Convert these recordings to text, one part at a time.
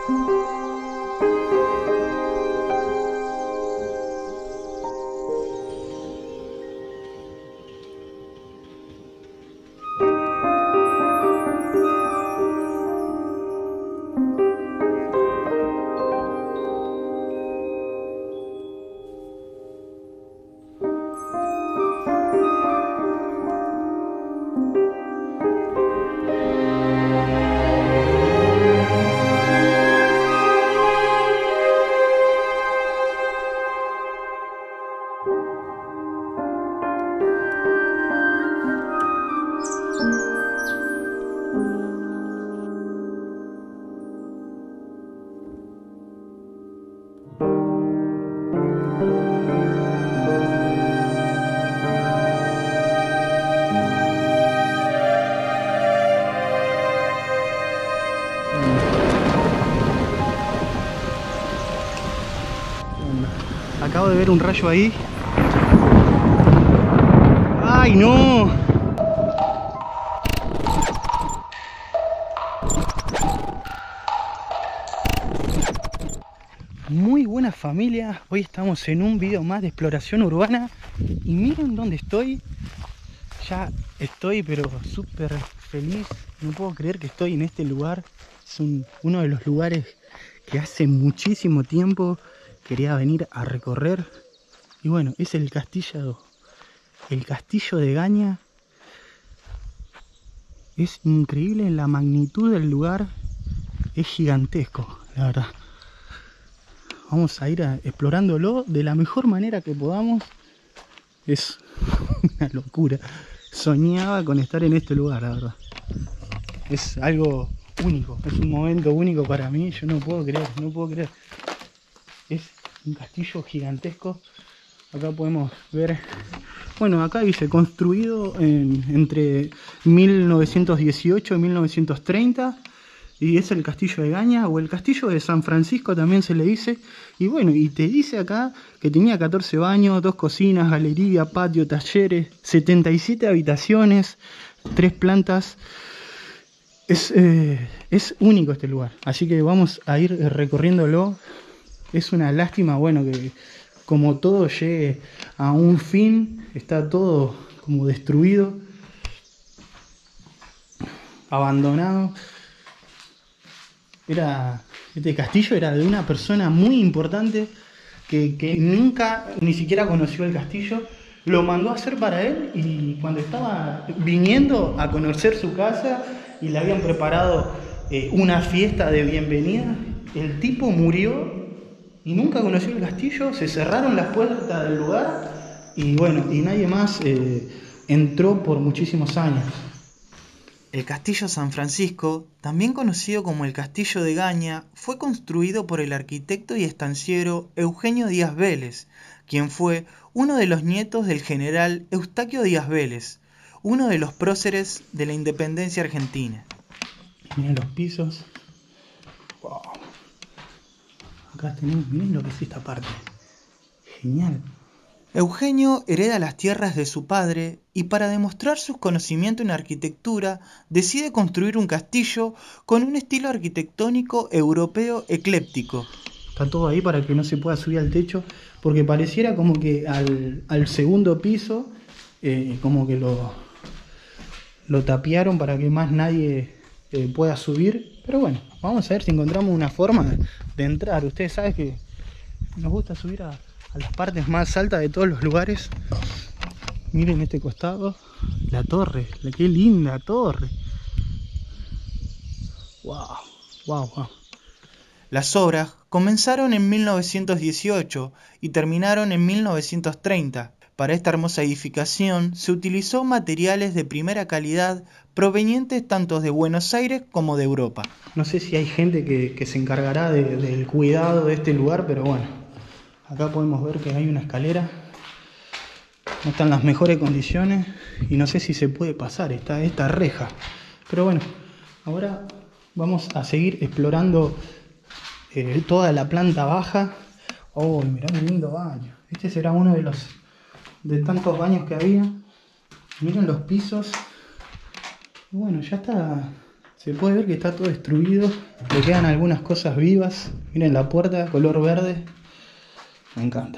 Acabo de ver un rayo ahí. ¡Ay, no! Muy buena familia. Hoy estamos en un video más de exploración urbana. Y miren dónde estoy. Ya estoy pero súper feliz. No puedo creer que estoy en este lugar. Es uno de los lugares que hace muchísimo tiempo quería venir a recorrer. Y bueno, es el castillo de Gaña. Es increíble la magnitud del lugar. Es gigantesco, la verdad. Vamos a ir explorándolo de la mejor manera que podamos. Es una locura. Soñaba con estar en este lugar, la verdad. Es algo único, es un momento único para mí. Yo no puedo creer. Es un castillo gigantesco. Acá podemos ver, bueno, acá dice construido entre 1918 y 1930. Y es el castillo de Gaña, o el castillo de San Francisco también se le dice. Y bueno, y te dice acá que tenía 14 baños, 2 cocinas, galería, patio, talleres, 77 habitaciones, 3 plantas. Es único este lugar, así que vamos a ir recorriéndolo. Es una lástima, bueno, que como todo llegue a un fin. Está todo como destruido, abandonado. Este castillo era de una persona muy importante que nunca ni siquiera conoció el castillo. Lo mandó a hacer para él, y cuando estaba viniendo a conocer su casa y le habían preparado una fiesta de bienvenida, el tipo murió y nunca conoció el castillo. Se cerraron las puertas del lugar y bueno, y nadie más entró por muchísimos años. El Castillo San Francisco, también conocido como el Castillo de Gaña, fue construido por el arquitecto y estanciero Eugenio Díaz Vélez, quien fue uno de los nietos del general Eustaquio Díaz Vélez, uno de los próceres de la independencia argentina. Miren los pisos. Wow. Acá tenemos, miren lo que es esta parte. Genial. Eugenio hereda las tierras de su padre y, para demostrar sus conocimientos en arquitectura, decide construir un castillo con un estilo arquitectónico europeo ecléptico. Está todo ahí para que no se pueda subir al techo, porque pareciera como que al segundo piso como que lo tapiaron para que más nadie pueda subir. Pero bueno, vamos a ver si encontramos una forma de entrar. Ustedes saben que nos gusta subir a las partes más altas de todos los lugares. Miren este costado, la torre, qué linda torre. Wow, wow, wow. Las obras comenzaron en 1918 y terminaron en 1930. Para esta hermosa edificación se utilizó materiales de primera calidad provenientes tanto de Buenos Aires como de Europa. No sé si hay gente que se encargará del cuidado de este lugar, pero bueno. Acá podemos ver que hay una escalera. No está en las mejores condiciones y no sé si se puede pasar esta reja. Pero bueno, ahora vamos a seguir explorando toda la planta baja. Oh, mirá qué lindo baño. Este será uno de tantos baños que había. Miren los pisos. Y bueno, ya está. Se puede ver que está todo destruido. Le quedan algunas cosas vivas. Miren la puerta, color verde. Me encanta.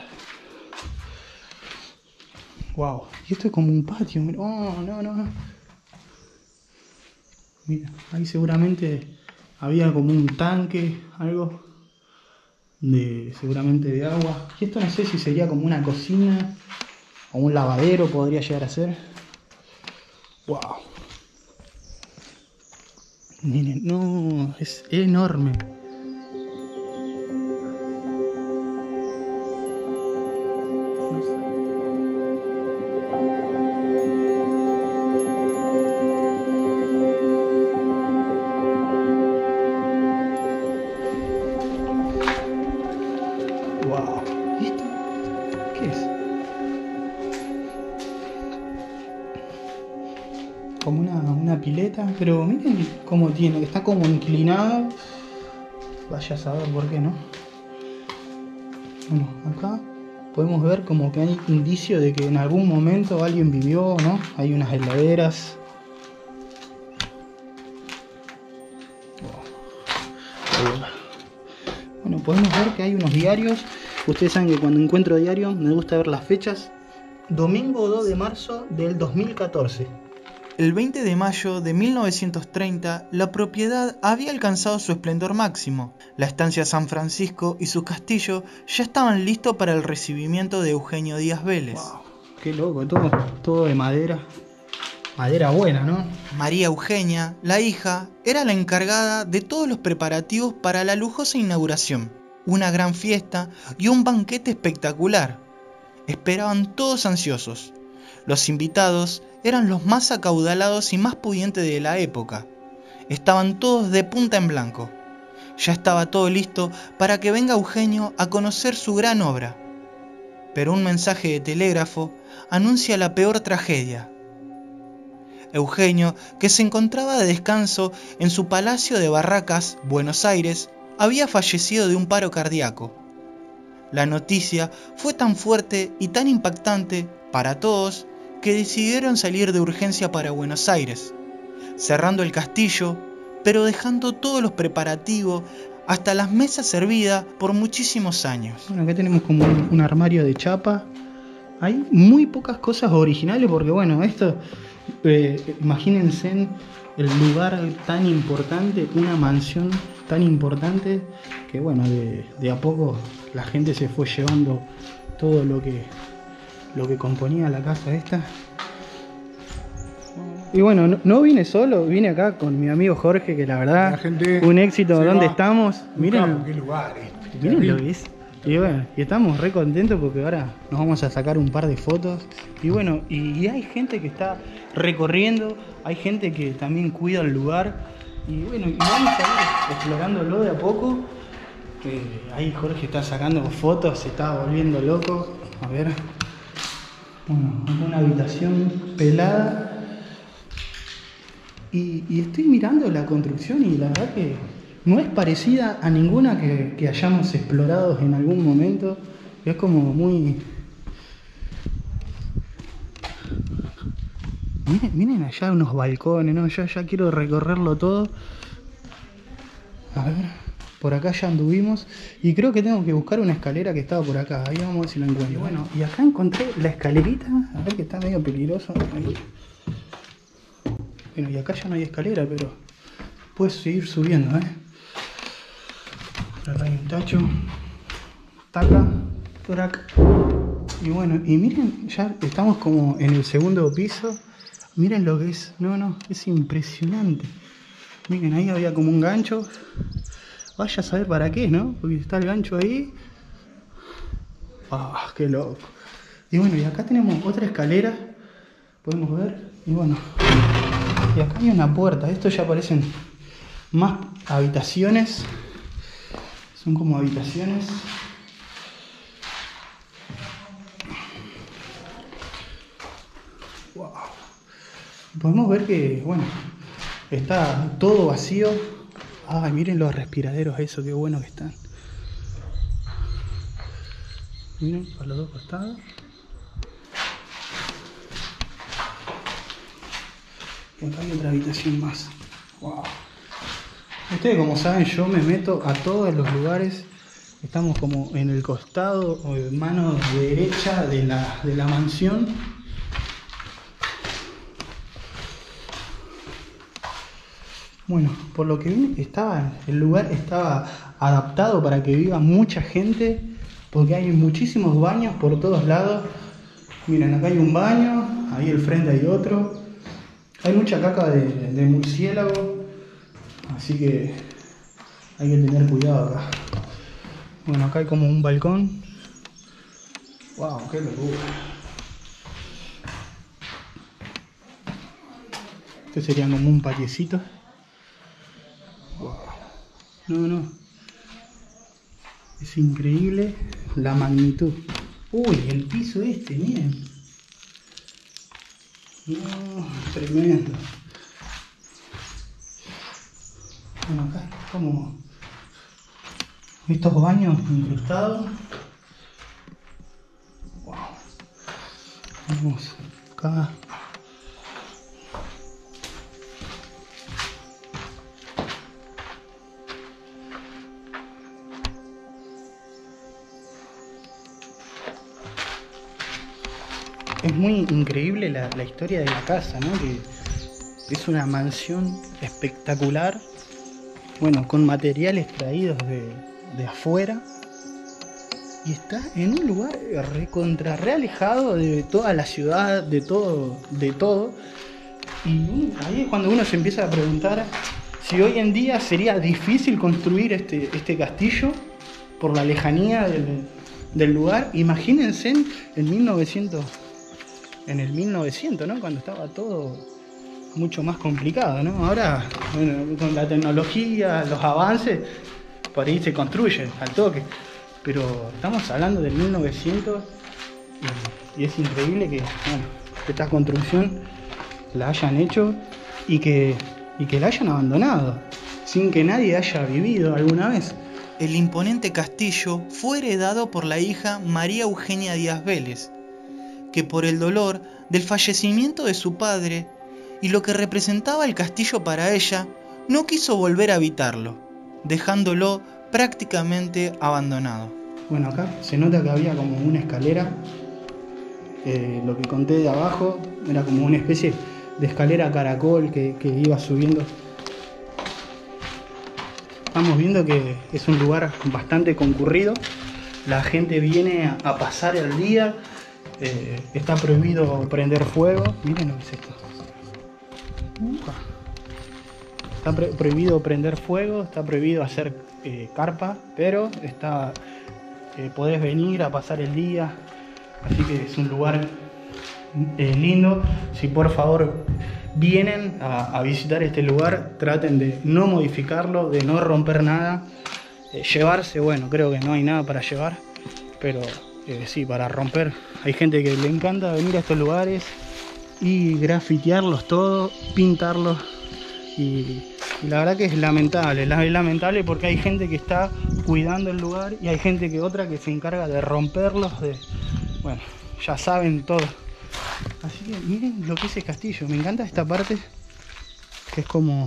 Wow. Y esto es como un patio. Oh, no. Mira, ahí seguramente había como un tanque, algo seguramente de agua. Y esto no sé si sería como una cocina o un lavadero, podría llegar a ser. Wow. Miren, no, es enorme. Wow. ¿Y esto? ¿Qué es? Como una pileta, pero miren cómo tiene, está como inclinado. Vaya a saber por qué, ¿no? Bueno, acá podemos ver como que hay indicio de que en algún momento alguien vivió, ¿no? Hay unas heladeras. Bueno, podemos ver que hay unos diarios. Ustedes saben que cuando encuentro diario me gusta ver las fechas. Domingo 2 de marzo del 2014. El 20 de mayo de 1930, la propiedad había alcanzado su esplendor máximo. La estancia San Francisco y su castillo ya estaban listos para el recibimiento de Eugenio Díaz Vélez. Wow, qué loco, todo de madera. Madera buena, ¿no? María Eugenia, la hija, era la encargada de todos los preparativos para la lujosa inauguración. Una gran fiesta y un banquete espectacular. Esperaban todos ansiosos. Los invitados eran los más acaudalados y más pudientes de la época. Estaban todos de punta en blanco. Ya estaba todo listo para que venga Eugenio a conocer su gran obra. Pero un mensaje de telégrafo anuncia la peor tragedia. Eugenio, que se encontraba de descanso en su palacio de Barracas, Buenos Aires, había fallecido de un paro cardíaco. La noticia fue tan fuerte y tan impactante para todos que decidieron salir de urgencia para Buenos Aires, cerrando el castillo, pero dejando todos los preparativos hasta las mesas servidas por muchísimos años. Bueno, acá tenemos como un armario de chapa. Hay muy pocas cosas originales porque bueno, esto, imagínense el lugar tan importante, una mansión tan importante que bueno, de a poco la gente se fue llevando todo lo que componía la casa esta. Y bueno, no vine solo, vine acá con mi amigo Jorge, que la verdad, un éxito. ¿Dónde estamos? Miren, qué lugar este. Miren lo que es. Y bueno, y estamos re contentos porque ahora nos vamos a sacar un par de fotos. Y bueno, y hay gente que está recorriendo, hay gente que también cuida el lugar. Y bueno, y vamos a ir explorándolo de a poco. Ahí Jorge está sacando fotos, se está volviendo loco. A ver. Bueno, una habitación pelada. Y estoy mirando la construcción y la verdad que no es parecida a ninguna que hayamos explorado en algún momento. Es como muy... Miren allá unos balcones, ¿no? Yo ya quiero recorrerlo todo. A ver, por acá ya anduvimos. Y creo que tengo que buscar una escalera que estaba por acá. Ahí vamos a ver si lo encuentro. Bueno, y acá encontré la escalerita. A ver, que está medio peligroso. Ahí. Bueno, y acá ya no hay escalera, pero puedes seguir subiendo, Acá hay un tacho. Taca. Torac. Y bueno, y miren, ya estamos como en el segundo piso. Miren lo que es. No, es impresionante. Miren, ahí había como un gancho. Vaya a saber para qué, ¿no? Porque está el gancho ahí. ¡Ah, qué loco! Y bueno, y acá tenemos otra escalera. Podemos ver. Y bueno, y acá hay una puerta. Estos ya parecen más habitaciones. Son como habitaciones. Wow. Podemos ver que, bueno, está todo vacío. Ay, miren los respiraderos, eso, qué bueno que están. Miren, para los dos costados. Y acá hay otra habitación más. Wow. Ustedes como saben, yo me meto a todos los lugares. Estamos como en el costado o en mano derecha de la mansión. Bueno, por lo que vi, el lugar estaba adaptado para que viva mucha gente, porque hay muchísimos baños por todos lados. Miren, acá hay un baño, ahí al frente hay otro. Hay mucha caca de murciélago, así que hay que tener cuidado acá. Bueno, acá hay como un balcón. ¡Wow! ¡Qué locura! Este sería como un patiecito. ¡Wow! No. Es increíble la magnitud. ¡Uy! El piso este, miren. No, tremendo. Bueno, acá como estos baños incrustados. Wow. Vamos acá. Es muy increíble la historia de la casa, ¿no? Que es una mansión espectacular, bueno, con materiales traídos de afuera, y está en un lugar re alejado de toda la ciudad, de todo. Y ahí es cuando uno se empieza a preguntar si hoy en día sería difícil construir este castillo por la lejanía del lugar. Imagínense en 1900. En el 1900, ¿no? Cuando estaba todo mucho más complicado, ¿no? Ahora, bueno, con la tecnología, los avances, por ahí se construyen al toque. Pero estamos hablando del 1900 y es increíble que, bueno, que esta construcción la hayan hecho y que la hayan abandonado, sin que nadie haya vivido alguna vez. El imponente castillo fue heredado por la hija María Eugenia Díaz Vélez, que por el dolor del fallecimiento de su padre y lo que representaba el castillo para ella, no quiso volver a habitarlo, dejándolo prácticamente abandonado. Bueno, acá se nota que había como una escalera, lo que conté de abajo era como una especie de escalera caracol que iba subiendo. Estamos viendo que es un lugar bastante concurrido, la gente viene a pasar el día. Está prohibido prender fuego. Miren lo que es esto. Está prohibido prender fuego, está prohibido hacer carpa, pero podés venir a pasar el día. Así que es un lugar lindo. Si por favor vienen a visitar este lugar, traten de no modificarlo, de no romper nada. Llevarse, bueno, creo que no hay nada para llevar, pero sí, para romper. Hay gente que le encanta venir a estos lugares y grafitearlos todos, pintarlos, y la verdad que es lamentable porque hay gente que está cuidando el lugar y hay gente que se encarga de romperlos, bueno, ya saben todo. Así que miren lo que es el castillo. Me encanta esta parte que es como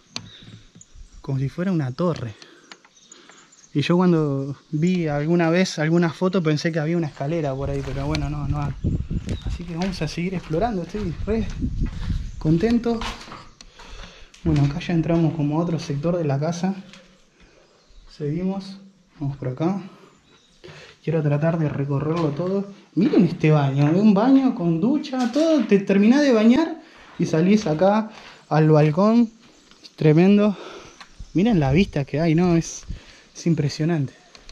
si fuera una torre. Y yo cuando vi alguna vez alguna foto pensé que había una escalera por ahí, pero bueno, no hay. Así que vamos a seguir explorando, estoy re contento. Bueno, acá ya entramos como a otro sector de la casa. Seguimos, vamos por acá. Quiero tratar de recorrerlo todo. Miren este baño, un baño con ducha, todo. Te terminás de bañar y salís acá al balcón. Es tremendo. Miren la vista que hay, ¿no? Es impresionante.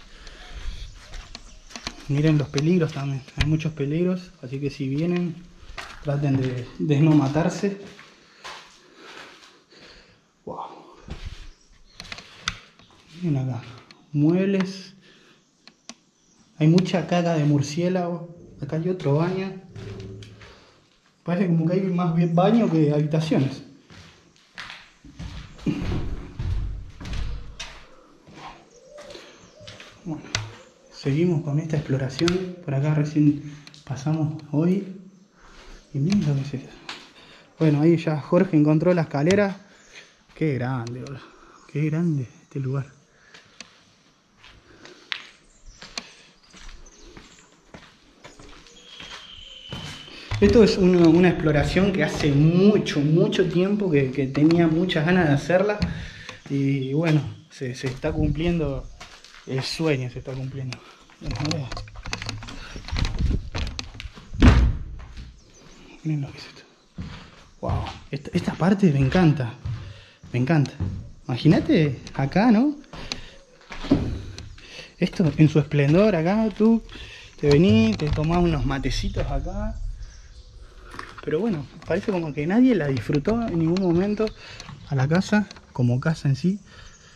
Miren los peligros también. Hay muchos peligros, así que si vienen, traten de no matarse. Wow. Miren acá. Muebles. Hay mucha caca de murciélago. Acá hay otro baño. Parece como que hay más baño que habitaciones. Bueno, seguimos con esta exploración. Por acá recién pasamos hoy. Y miren lo que es eso. Bueno, ahí ya Jorge encontró la escalera. Qué grande, bro. Qué grande este lugar. Esto es una exploración que hace mucho tiempo que tenía muchas ganas de hacerla. Y bueno, se está cumpliendo el sueño, se está cumpliendo. Miren lo que es esto. Wow, esta parte me encanta. Me encanta. Imagínate acá, ¿no? Esto en su esplendor acá, tú te venís, te tomás unos matecitos acá. Pero bueno, parece como que nadie la disfrutó en ningún momento a la casa, como casa en sí.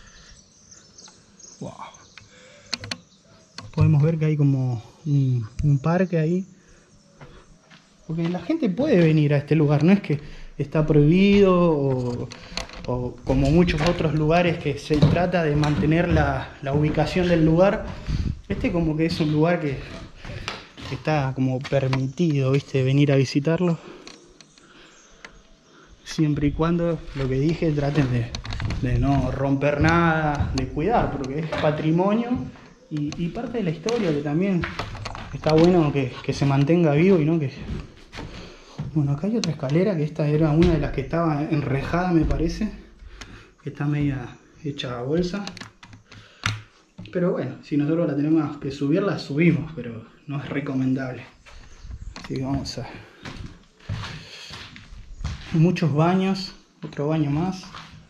Wow. Podemos ver que hay como un parque ahí. Porque la gente puede venir a este lugar, no es que está prohibido o como muchos otros lugares que se trata de mantener la ubicación del lugar. Este como que es un lugar que está como permitido, ¿viste? Venir a visitarlo. Siempre y cuando, lo que dije, traten de no romper nada, de cuidar, porque es patrimonio y parte de la historia que también está bueno que se mantenga vivo y no que... Bueno, acá hay otra escalera, que esta era una de las que estaba enrejada, me parece, que está media hecha a bolsa. Pero bueno, si nosotros la tenemos que subir, la subimos, pero no es recomendable. Así que vamos a... Muchos baños, otro baño más.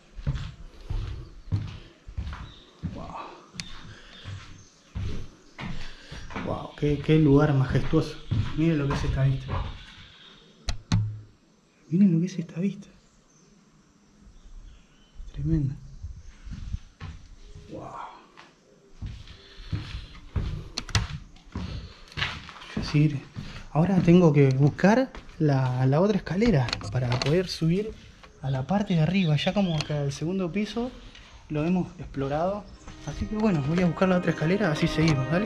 Wow. Wow, qué lugar majestuoso. Miren lo que es esta vista. Miren lo que es esta vista. Tremendo. Wow. Yo seguir. Ahora tengo que buscar la otra escalera para poder subir a la parte de arriba. Ya como que al segundo piso lo hemos explorado. Así que bueno, voy a buscar la otra escalera, así seguimos, ¿dale?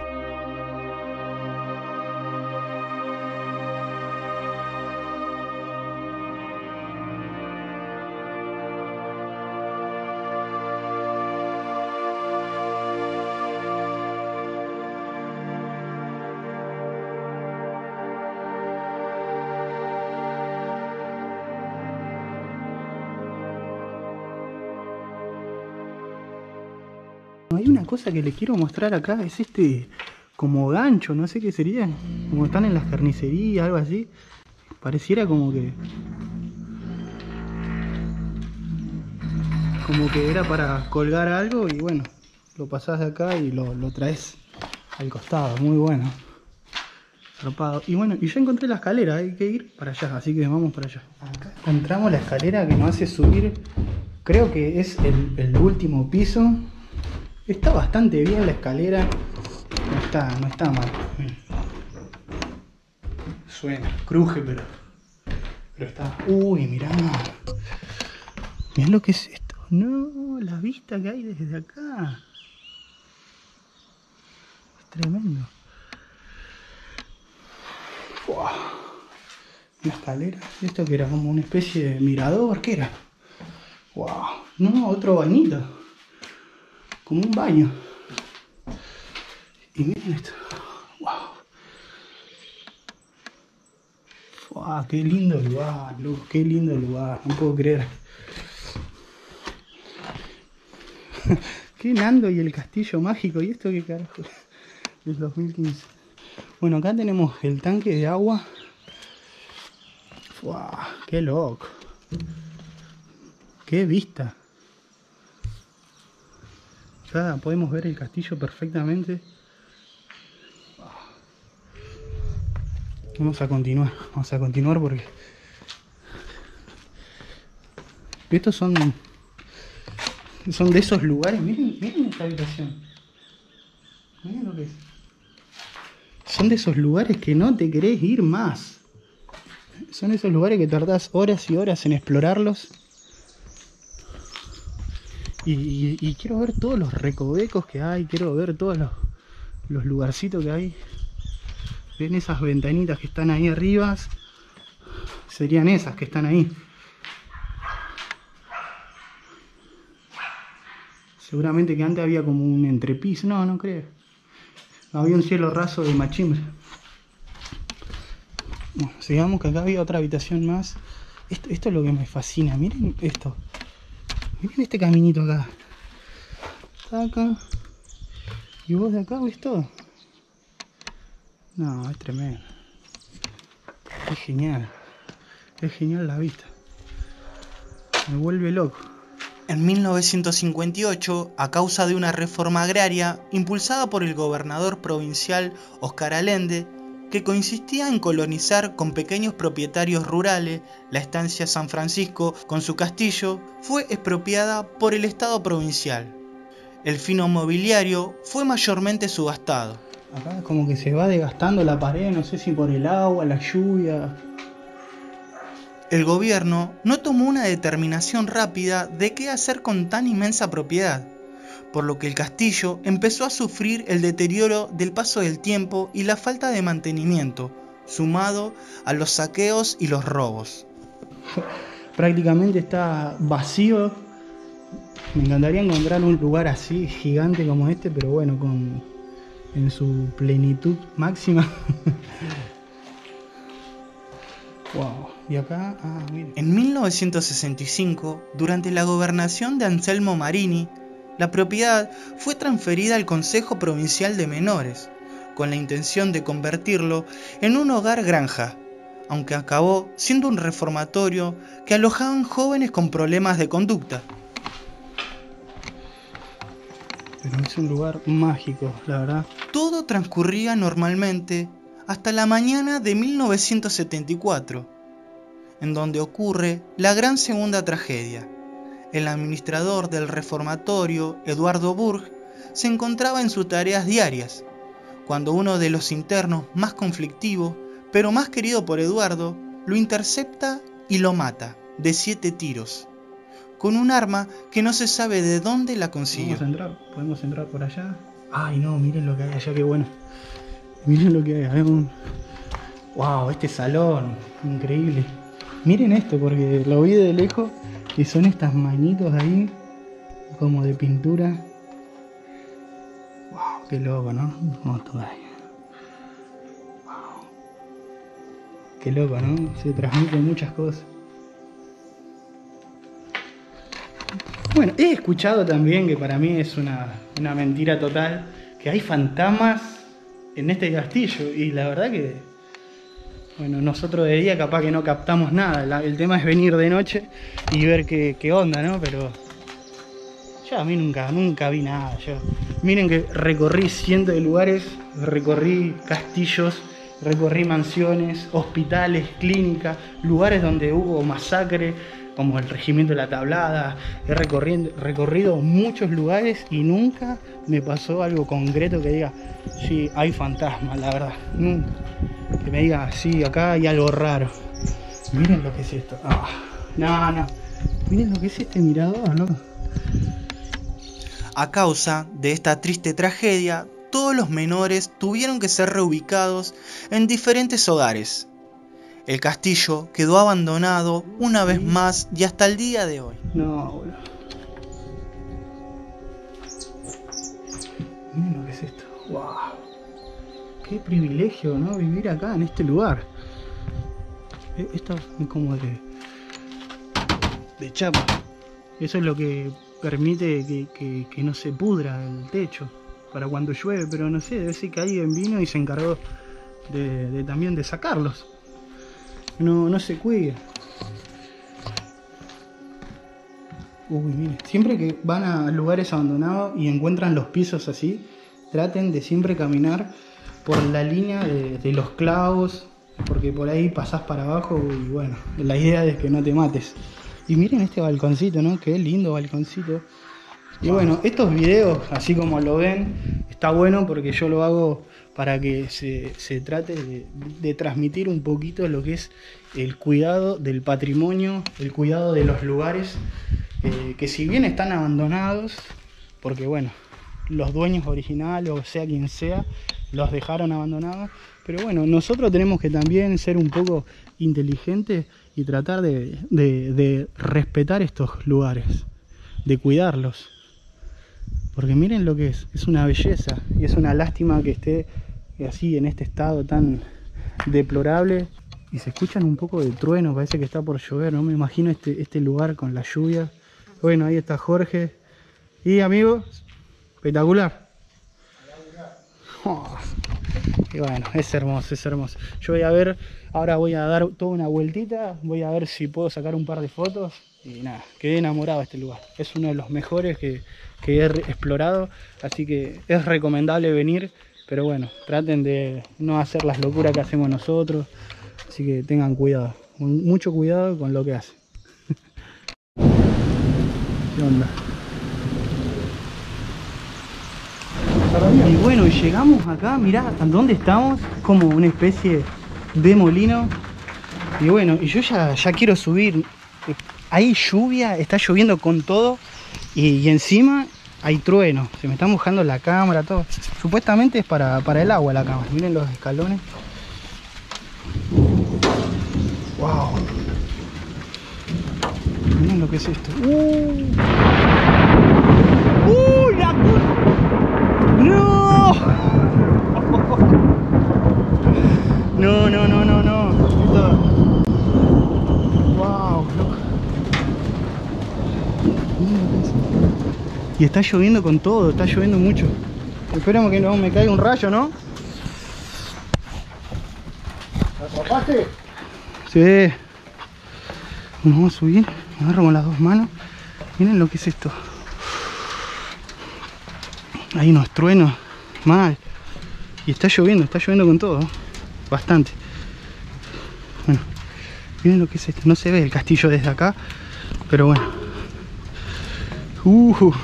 Hay una cosa que les quiero mostrar acá, es este como gancho, no sé qué sería, como están en las carnicerías, algo así. Pareciera como que era para colgar algo y bueno, lo pasás de acá y lo traes al costado, muy bueno. Zarpado. Y bueno, y ya encontré la escalera, hay que ir para allá, así que vamos para allá. Acá encontramos la escalera que nos hace subir, creo que es el último piso. Está bastante bien la escalera, no está mal. Suena, cruje, pero está... Uy, mirá. Mirá lo que es esto. No, la vista que hay desde acá. Es tremendo. Wow. Una escalera. Esto que era como una especie de mirador, ¿qué era? Wow. No, otro bañito. Como un baño. Y miren esto. Wow. Wow, qué lindo lugar, loco, qué lindo lugar. No puedo creer. Qué Nando y el castillo mágico. ¿Y esto qué carajo? Del 2015. Bueno, acá tenemos el tanque de agua. Wow, qué loco. Qué vista. Acá podemos ver el castillo perfectamente. Vamos a continuar porque estos son de esos lugares. Miren esta habitación. Miren lo que es. Son de esos lugares que no te querés ir más. Son esos lugares que tardás horas y horas en explorarlos. Y quiero ver todos los recovecos que hay, quiero ver todos los lugarcitos que hay. ¿Ven esas ventanitas que están ahí arriba? Serían esas que están ahí. Seguramente que antes había como un entrepiso. No, no creo. Había un cielo raso de machimbre. Bueno, sigamos, que acá había otra habitación más. Esto es lo que me fascina. Miren esto. Miren este caminito acá. Está acá. Y vos de acá ves todo. No, es tremendo. Es genial. Es genial la vista. Me vuelve loco. En 1958, a causa de una reforma agraria impulsada por el gobernador provincial Oscar Allende, que consistía en colonizar con pequeños propietarios rurales la estancia San Francisco con su castillo, fue expropiada por el Estado provincial. El fino mobiliario fue mayormente subastado. Acá como que se va desgastando la pared, no sé si por el agua, la lluvia. El gobierno no tomó una determinación rápida de qué hacer con tan inmensa propiedad, por lo que el castillo empezó a sufrir el deterioro del paso del tiempo y la falta de mantenimiento, sumado a los saqueos y los robos. Prácticamente está vacío. Me encantaría encontrar un lugar así, gigante como este, pero bueno, en su plenitud máxima. Wow. Y acá, miren. En 1965, durante la gobernación de Anselmo Marini, la propiedad fue transferida al Consejo Provincial de Menores, con la intención de convertirlo en un hogar granja, aunque acabó siendo un reformatorio que alojaban jóvenes con problemas de conducta. Pero es un lugar mágico, la verdad. Todo transcurría normalmente hasta la mañana de 1974, en donde ocurre la gran segunda tragedia. El administrador del reformatorio, Eduardo Burg, se encontraba en sus tareas diarias, cuando uno de los internos más conflictivos, pero más querido por Eduardo, lo intercepta y lo mata de 7 tiros, con un arma que no se sabe de dónde la consiguió. ¿Podemos entrar por allá? Ay no, miren lo que hay allá, qué bueno. Miren lo que hay. Wow, este salón, increíble. Miren esto, porque lo vi de lejos, que son estas manitos ahí, como de pintura. Wow, qué loco, ¿no? Vamos todavía. Wow. Qué loco, ¿no? Se transmiten muchas cosas. Bueno, he escuchado también, que para mí es una mentira total, que hay fantasmas en este castillo, y la verdad que, bueno, nosotros de día capaz que no captamos nada, el tema es venir de noche y ver qué onda, ¿no? Pero yo a mí nunca vi nada. Miren que recorrí cientos de lugares, recorrí castillos, recorrí mansiones, hospitales, clínicas, lugares donde hubo masacre, como el Regimiento de la Tablada. He recorrido muchos lugares y nunca me pasó algo concreto que diga, sí, hay fantasmas, la verdad. Nunca. Que me diga, sí, acá hay algo raro. Miren lo que es esto. No. Miren lo que es este mirador, loco. A causa de esta triste tragedia, todos los menores tuvieron que ser reubicados en diferentes hogares. El castillo quedó abandonado una vez más y hasta el día de hoy. No, boludo. Miren lo que es esto. Wow. Qué privilegio, ¿no? Vivir acá, en este lugar. Esto es como de chapa. Eso es lo que permite que no se pudra el techo para cuando llueve, pero no sé, debe ser que alguien vino y se encargó también de sacarlos. No se cuida. Uy, miren, siempre que van a lugares abandonados y encuentran los pisos así, traten de siempre caminar por la línea de los clavos, porque por ahí pasás para abajo y bueno, la idea es que no te mates. Y miren este balconcito, ¿no? Qué lindo balconcito. Y bueno, estos videos, así como lo ven, está bueno porque yo lo hago para que se trate de transmitir un poquito lo que es el cuidado del patrimonio, el cuidado de los lugares, que si bien están abandonados, porque bueno, los dueños originales, o sea quien sea, los dejaron abandonados, pero bueno, nosotros tenemos que también ser un poco inteligentes y tratar de respetar estos lugares, de cuidarlos. porque miren lo que es una belleza y es una lástima que esté así en este estado tan deplorable. Y se escuchan un poco de trueno, parece que está por llover, no me imagino este lugar con la lluvia. Bueno, ahí está Jorge. Y amigos, espectacular. Oh, y bueno, es hermoso, es hermoso. Yo voy a ver, ahora voy a dar toda una vueltita, voy a ver si puedo sacar un par de fotos. Y nada, quedé enamorado de este lugar. Es uno de los mejores que he explorado, así que es recomendable venir. Pero bueno, traten de no hacer las locuras que hacemos nosotros. Así que tengan cuidado, mucho cuidado con lo que hacen. ¿Qué onda? Y bueno, llegamos acá, mirá dónde estamos, como una especie de molino. Y bueno, y yo ya quiero subir. Hay lluvia, está lloviendo con todo. Y encima hay trueno, se me está mojando la cámara, todo. Supuestamente es para el agua la cámara, miren los escalones. Wow. Miren lo que es esto. ¡La ¡No! No, no, no, no, no. Esto... Wow, loco. Y está lloviendo con todo, está lloviendo mucho. Esperemos que no me caiga un rayo, ¿no? ¿Atrapaste? Sí. Nos vamos a subir, me agarro con las dos manos. Miren lo que es esto. Hay unos truenos mal. Y está lloviendo con todo. Bastante. Bueno, miren lo que es esto. No se ve el castillo desde acá, pero bueno. Wow.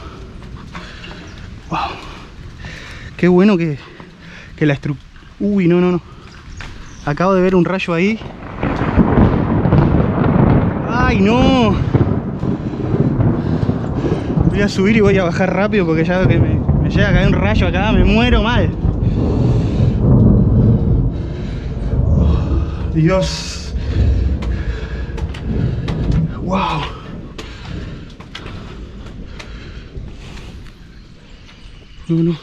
Qué bueno que la estructura. Uy, no, no, no. Acabo de ver un rayo ahí. ¡Ay, no! Voy a subir y voy a bajar rápido porque ya que me llega a caer un rayo acá, me muero mal. Dios. Wow. No, no.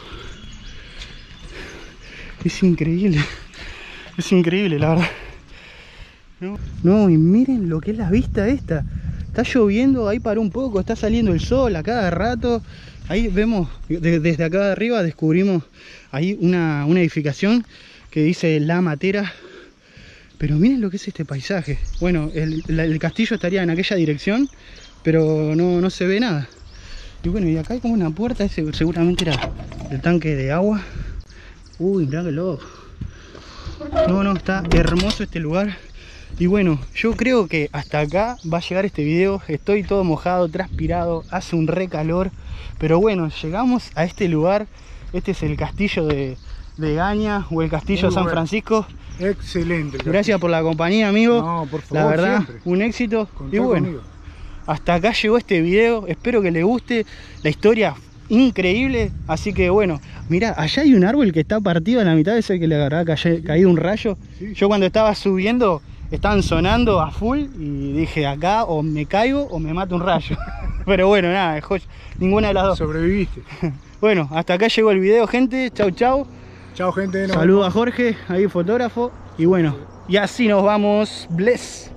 Es increíble. Es increíble, la verdad. No, y miren lo que es la vista esta. Está lloviendo, ahí paró un poco, está saliendo el sol a cada rato. Ahí vemos, desde acá de arriba descubrimos ahí una edificación que dice La Matera. Pero miren lo que es este paisaje. Bueno, el castillo estaría en aquella dirección, pero no se ve nada. Y bueno, y acá hay como una puerta, ese seguramente era el tanque de agua. Uy, mirá que loco. No, está hermoso este lugar. Y bueno, yo creo que hasta acá va a llegar este video. Estoy todo mojado, transpirado, hace un re calor. Pero bueno, llegamos a este lugar. Este es el castillo de Gaña, o el castillo San Francisco. Excelente. Gracias por la compañía, amigo. No, por favor, la verdad, siempre. Un éxito. Contá y bueno, conmigo. Hasta acá llegó este video. Espero que les guste. La historia increíble. Así que bueno, mirá, allá hay un árbol que está partido en la mitad. Ese que le habrá caído un rayo. Sí. Yo cuando estaba subiendo estaban sonando a full y dije, acá o me caigo o me mata un rayo. Pero bueno, nada, ninguna de las dos. Sobreviviste. Bueno, hasta acá llegó el video, gente. Chau, chau. Chao, gente. Saludos a Jorge, ahí fotógrafo. Y bueno, y así nos vamos. Bless.